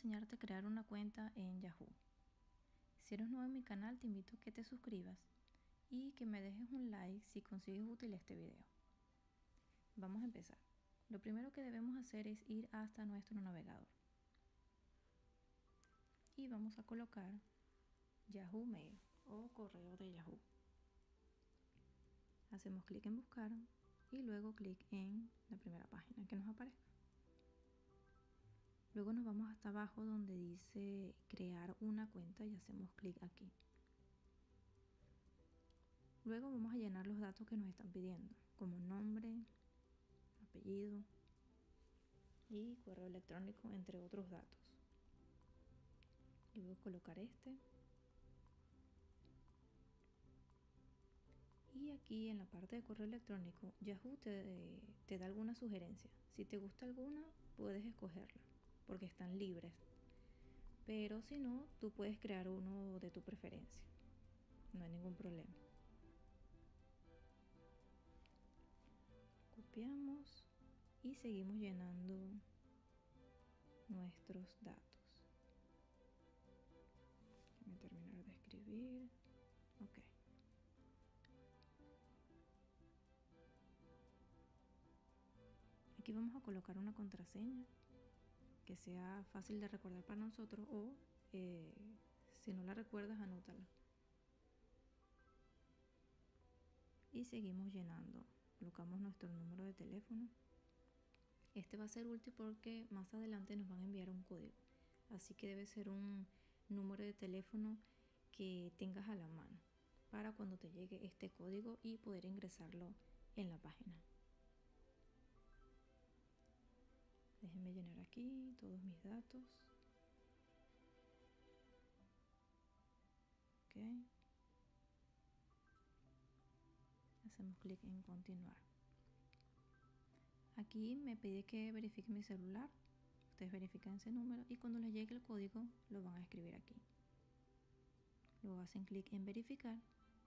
enseñarte a crear una cuenta en Yahoo. Si eres nuevo en mi canal, te invito a que te suscribas y que me dejes un like si consigues útil este video. Vamos a empezar. Lo primero que debemos hacer es ir hasta nuestro navegador y vamos a colocar Yahoo Mail o correo de Yahoo. Hacemos clic en buscar y luego clic en la primera página que nos aparezca. Luego nos vamos hasta abajo donde dice crear una cuenta y hacemos clic aquí. Luego vamos a llenar los datos que nos están pidiendo, como nombre, apellido y correo electrónico, entre otros datos. Y voy a colocar este. Y aquí en la parte de correo electrónico, Yahoo te da alguna sugerencia. Si te gusta alguna, puedes escogerla, porque están libres. Pero si no, tú puedes crear uno de tu preferencia. No hay ningún problema. Copiamos y seguimos llenando nuestros datos. Déjame terminar de escribir. Ok. Aquí vamos a colocar una contraseña que sea fácil de recordar para nosotros o si no la recuerdas, anótala. Y seguimos llenando. Colocamos nuestro número de teléfono. Este va a ser útil porque más adelante nos van a enviar un código. Así que debe ser un número de teléfono que tengas a la mano para cuando te llegue este código y poder ingresarlo en la página. Déjenme llenar aquí todos mis datos. Ok. Hacemos clic en continuar. Aquí me pide que verifique mi celular. Ustedes verifican ese número y cuando les llegue el código lo van a escribir aquí. Luego hacen clic en verificar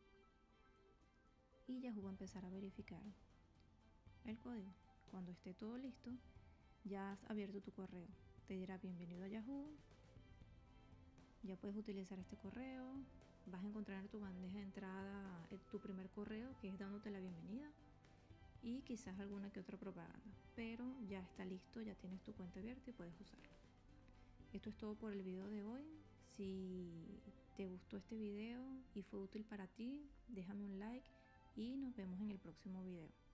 y Yahoo va a empezar a verificar el código. Cuando esté todo listo, ya has abierto tu correo. Te dirá bienvenido a Yahoo. Ya puedes utilizar este correo. Vas a encontrar en tu bandeja de entrada tu primer correo, que es dándote la bienvenida, y quizás alguna que otra propaganda, pero ya está listo, ya tienes tu cuenta abierta y puedes usarlo. Esto es todo por el video de hoy. Si te gustó este video y fue útil para ti, déjame un like y nos vemos en el próximo video.